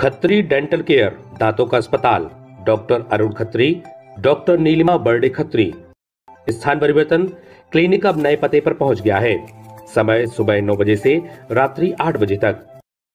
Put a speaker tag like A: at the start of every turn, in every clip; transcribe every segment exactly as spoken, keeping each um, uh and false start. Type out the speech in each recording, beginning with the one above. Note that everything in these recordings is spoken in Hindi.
A: खत्री डेंटल केयर, दांतों का अस्पताल, डॉक्टर अरुण खत्री, डॉक्टर नीलिमा बर्डे खत्री। स्थान परिवर्तन, क्लिनिक अब नए पते पर पहुंच गया है। समय सुबह नौ बजे से रात्रि आठ बजे तक।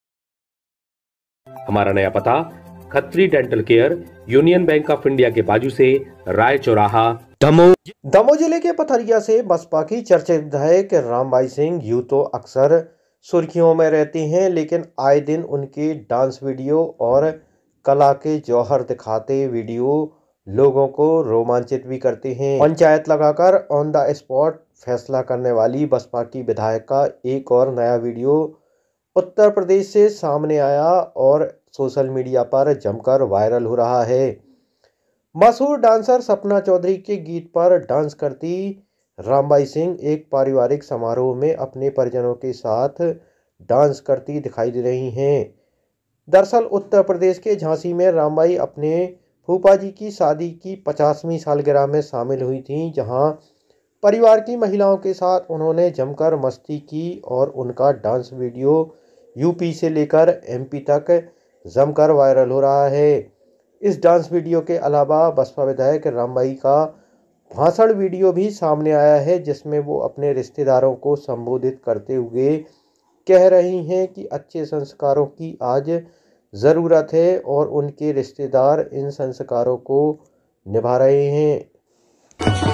A: हमारा नया पता, Khatri dental care, Union Bank of India के बाजू से, राय चौराहा, दमोह।
B: दमोह जिले के पथरिया से बसपा की चर्चित विधायक रामबाई सिंह यूं तो अक्सर सुर्खियों में रहती हैं, लेकिन आए दिन उनके डांस वीडियो और कला के जौहर दिखाते वीडियो लोगों को रोमांचित भी करते हैं। पंचायत लगाकर ऑन द स्पॉट फैसला करने वाली बसपा की विधायक का एक और नया वीडियो उत्तर प्रदेश से सामने आया और सोशल मीडिया पर जमकर वायरल हो रहा है। मशहूर डांसर सपना चौधरी के गीत पर डांस करती रामबाई सिंह एक पारिवारिक समारोह में अपने परिजनों के साथ डांस करती दिखाई दे रही हैं। दरअसल उत्तर प्रदेश के झांसी में रामबाई अपने फूफा जी की शादी की पचासवीं सालगिरह में शामिल हुई थीं, जहां परिवार की महिलाओं के साथ उन्होंने जमकर मस्ती की और उनका डांस वीडियो यूपी से लेकर एमपी तक जमकर वायरल हो रहा है। इस डांस वीडियो के अलावा बसपा विधायक रामबाई का भाषण वीडियो भी सामने आया है, जिसमें वो अपने रिश्तेदारों को संबोधित करते हुए कह रही हैं कि अच्छे संस्कारों की आज ज़रूरत है और उनके रिश्तेदार इन संस्कारों को निभा रहे हैं।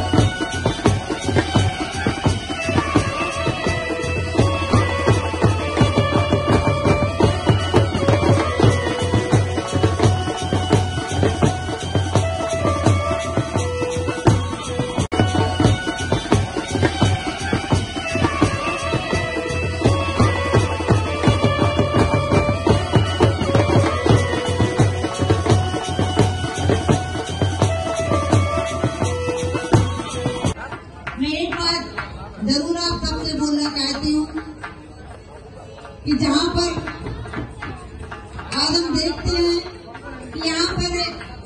C: जरूर आप सबसे बोलना चाहती हूँ कि जहाँ पर आज हम देखते हैं कि यहाँ पर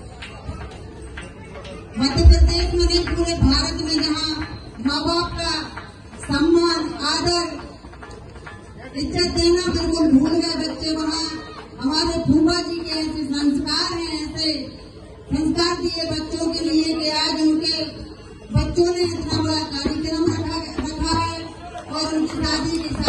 C: मध्य प्रदेश में नहीं पूरे भारत में जहाँ माँ बाप का सम्मान, आदर, इज्जत देना बिल्कुल भूल गए बच्चे, वहाँ हमारे फूफा जी के ऐसे संस्कार हैं, ऐसे संस्कार दिए बच्चों के लिए कि आज उनके बच्चों ने इतना बड़ा कार्यक्रम रखा और उनकी शादी की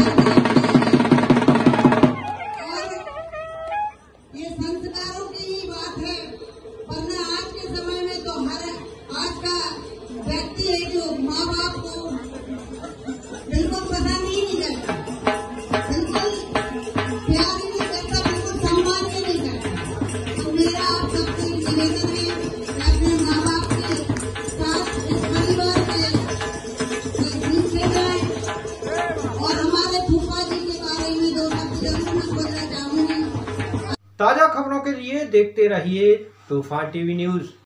C: और ये संस्कारों की ही बात है। वरना आज के समय में तो हर आज का व्यक्ति है जो माँ बाप को बिल्कुल पसंद ही नहीं करता, बिल्कुल प्यार ही नहीं करता, बिल्कुल सम्मान ही नहीं करता। तो मेरा आप सबसे निवेदन है कि अपने माँ बाप के साथ इस परिवार के ठीक से जाए और हमारे फूफा जी के बारे में दो शब्द जरूर मैं बोलना चाहूंगी।
B: ताजा खबरों के लिए देखते रहिए तूफान टीवी न्यूज।